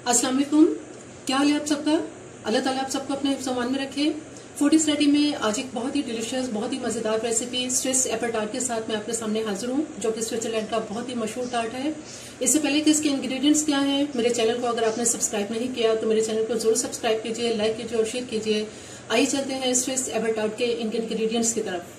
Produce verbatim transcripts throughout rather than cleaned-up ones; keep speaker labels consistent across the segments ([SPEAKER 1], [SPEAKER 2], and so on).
[SPEAKER 1] अस्सलाम वालेकुम। क्या हाल है आप सबका? अल्लाह ताला आप सबको अपने सामान में रखे। फूड इज रेडी में आज एक बहुत ही डिलीशियस, बहुत ही मजेदार रेसिपी स्विस एप्पल टार्ट के साथ मैं आपके सामने हाजिर हूँ, जो कि स्विट्जरलैंड का बहुत ही मशहूर टार्ट है। इससे पहले कि इसके इंग्रेडिएंट्स क्या हैं, मेरे चैनल को अगर आपने सब्सक्राइब नहीं किया तो मेरे चैनल को जरूर सब्सक्राइब कीजिए, लाइक कीजिए और शेयर कीजिए। आइए चलते हैं स्विस एप्पल टार्ट के इंग्रेडिएंट्स की तरफ।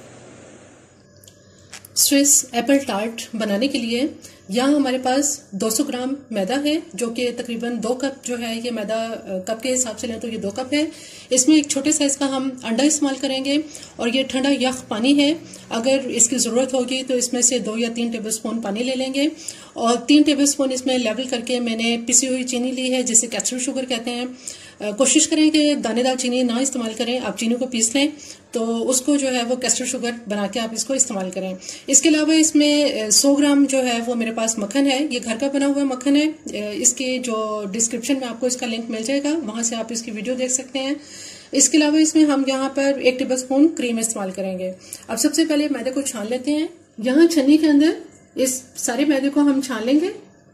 [SPEAKER 1] स्विस एप्पल टार्ट बनाने के लिए यहाँ हमारे पास दो सौ ग्राम मैदा है, जो कि तकरीबन दो कप जो है, ये मैदा कप के हिसाब से लें तो ये दो कप है। इसमें एक छोटे साइज का हम अंडा इस्तेमाल करेंगे और ये ठंडा यख पानी है। अगर इसकी ज़रूरत होगी तो इसमें से दो या तीन टेबलस्पून पानी ले लेंगे और तीन टेबलस्पून इसमें लेवल करके मैंने पिसी हुई चीनी ली है, जिसे कैस्टर शुगर कहते हैं। कोशिश करें कि दानेदार चीनी ना इस्तेमाल करें, आप चीनी को पीस लें तो उसको जो है वो कैस्टर शुगर बना के आप इसको इस्तेमाल करें। इसके अलावा इसमें सौ ग्राम जो है वो मेरे पास मक्खन है, ये घर का बना हुआ मक्खन है। इसके जो डिस्क्रिप्शन में आपको इसका लिंक मिल जाएगा, वहां से आप इसकी वीडियो देख सकते हैं। इसके अलावा इसमें हम यहाँ पर एक टेबल स्पून क्रीम इस्तेमाल करेंगे। अब सबसे पहले मैदे को छान लेते हैं। यहाँ छन्नी के अंदर इस सारे मैदे को हम छान लेंगे।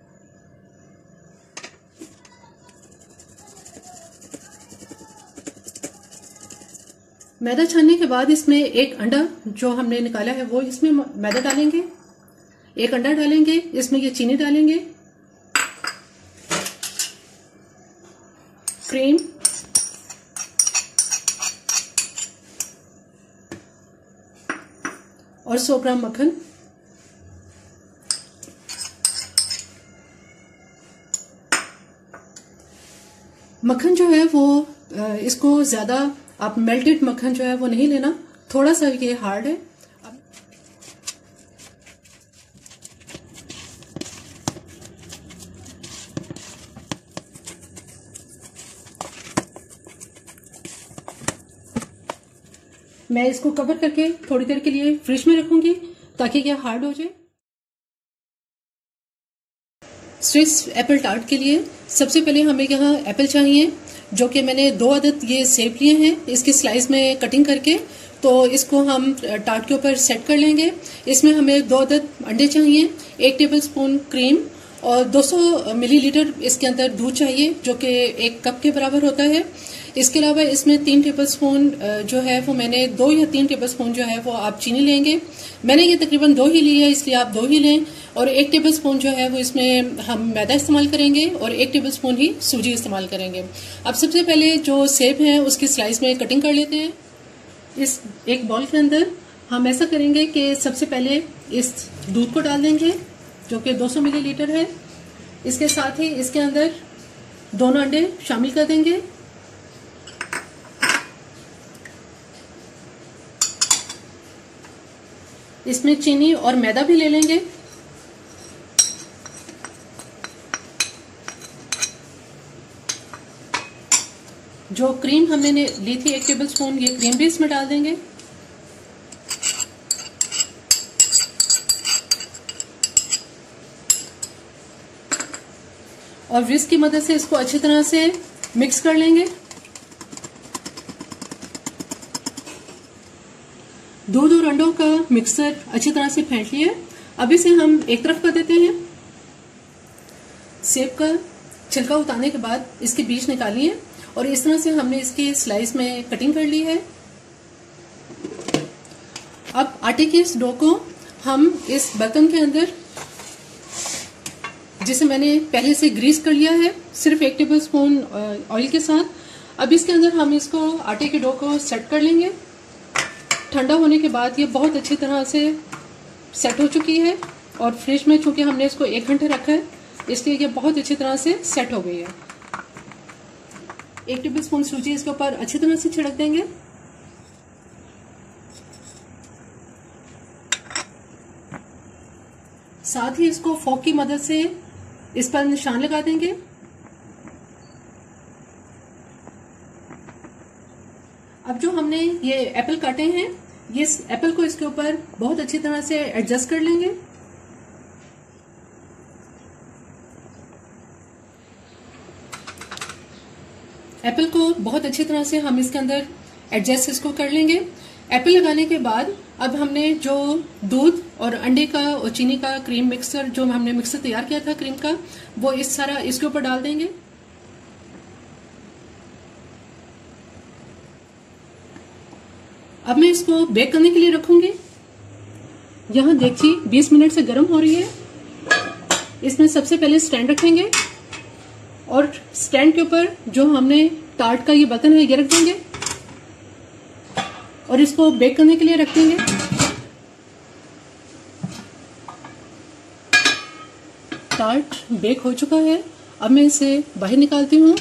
[SPEAKER 1] मैदा छानने के बाद इसमें एक अंडा जो हमने निकाला है वो इसमें मैदा डालेंगे, एक अंडा डालेंगे, इसमें ये चीनी डालेंगे, क्रीम, और सौ ग्राम मक्खन। मक्खन जो है वो इसको ज्यादा आप मेल्टेड मक्खन जो है वो नहीं लेना, थोड़ा सा ये हार्ड है। मैं इसको कवर करके थोड़ी देर के लिए फ्रिज में रखूंगी ताकि ये हार्ड हो जाए। स्विस एप्पल टार्ट के लिए सबसे पहले हमें यहाँ एप्पल चाहिए, जो कि मैंने दो अदद ये सेब लिए हैं, इसकी स्लाइस में कटिंग करके। तो इसको हम टार्ट के ऊपर सेट कर लेंगे। इसमें हमें दो अदद अंडे चाहिए, एक टेबलस्पून क्रीम और दो सौ मिलीलीटर इसके अंदर दूध चाहिए, जो कि एक कप के बराबर होता है। इसके अलावा इसमें तीन टेबलस्पून जो है वो मैंने दो या तीन टेबलस्पून जो है वो आप चीनी लेंगे। मैंने ये तकरीबन दो ही ली है, इसलिए आप दो ही लें। और एक टेबलस्पून जो है वो इसमें हम मैदा इस्तेमाल करेंगे और एक टेबलस्पून ही सूजी इस्तेमाल करेंगे। अब सबसे पहले जो सेब हैं उसकी स्लाइस में कटिंग कर लेते हैं। इस एक बॉल के अंदर हम ऐसा करेंगे कि सबसे पहले इस दूध को डाल देंगे, जो कि दो सौ मिलीलीटर है। इसके साथ ही इसके अंदर दोनों अंडे शामिल कर देंगे। इसमें चीनी और मैदा भी ले लेंगे। जो क्रीम हमने ली थी एक टेबलस्पून, ये क्रीम भी इसमें डाल देंगे। और विस्क की मदद से इसको अच्छी तरह से मिक्स कर लेंगे। दूध और अंडों का मिक्सचर अच्छी तरह से फेंट लिया। अब इसे हम एक तरफ कर देते हैं। सेब का छिलका उतारने के बाद इसके बीज निकालिए और इस तरह से हमने इसकी स्लाइस में कटिंग कर ली है। अब आटे के इस डो को हम इस बर्तन के अंदर, जिसे मैंने पहले से ग्रीस कर लिया है सिर्फ एक टेबलस्पून ऑयल के साथ, अब इसके अंदर हम इसको आटे के डो को सेट कर लेंगे। ठंडा होने के बाद ये बहुत अच्छी तरह से सेट हो चुकी है और फ्रिज में चूंकि हमने इसको एक घंटे रखा है, इसलिए ये बहुत अच्छी तरह से सेट हो गई है। एक टेबलस्पून सूजी इसके ऊपर अच्छी तरह से छिड़क देंगे। साथ ही इसको फोक की मदद से इस पर निशान लगा देंगे। अब जो हमने ये एप्पल काटे हैं, ये एप्पल को इसके ऊपर बहुत अच्छी तरह से एडजस्ट कर लेंगे। एप्पल को बहुत अच्छी तरह से हम इसके अंदर एडजस्ट इसको कर लेंगे। एप्पल लगाने के बाद अब हमने जो दूध और अंडे का और चीनी का क्रीम मिक्सर जो हमने मिक्सर तैयार किया था क्रीम का, वो इस सारा इसके ऊपर डाल देंगे। अब मैं इसको बेक करने के लिए रखूंगी। यहाँ देखिए बीस मिनट से गर्म हो रही है। इसमें सबसे पहले स्टैंड रखेंगे और स्टैंड के ऊपर जो हमने टार्ट का ये बर्तन है ये रख देंगे और इसको बेक करने के लिए रख देंगे। टार्ट बेक हो चुका है। अब मैं इसे बाहर निकालती हूँ।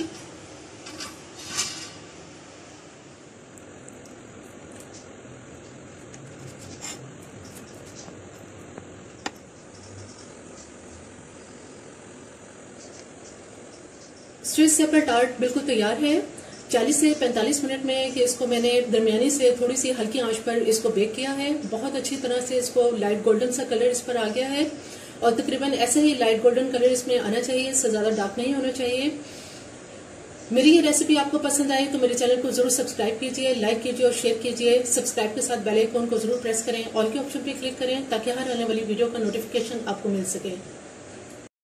[SPEAKER 1] स्विस एप्पल टार्ट बिल्कुल तैयार है। चालीस से पैंतालीस मिनट में कि इसको मैंने दरमियानी से थोड़ी सी हल्की आंच पर इसको बेक किया है। बहुत अच्छी तरह से इसको लाइट गोल्डन सा कलर इस पर आ गया है और तकरीबन ऐसे ही लाइट गोल्डन कलर इसमें आना चाहिए, इससे ज्यादा डार्क नहीं होना चाहिए। मेरी ये रेसिपी आपको पसंद आई तो मेरे चैनल को जरूर सब्सक्राइब कीजिए, लाइक कीजिए और शेयर कीजिए। सब्सक्राइब के साथ बेल आइकन को जरूर प्रेस करें, ऑल के ऑप्शन पे क्लिक करें ताकि हर आने वाली वीडियो का नोटिफिकेशन आपको मिल सके।